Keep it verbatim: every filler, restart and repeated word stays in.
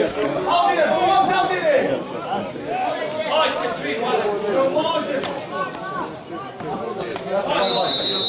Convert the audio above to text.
Aldine, kom op, Aldine! Like this, sweet one. Kom op,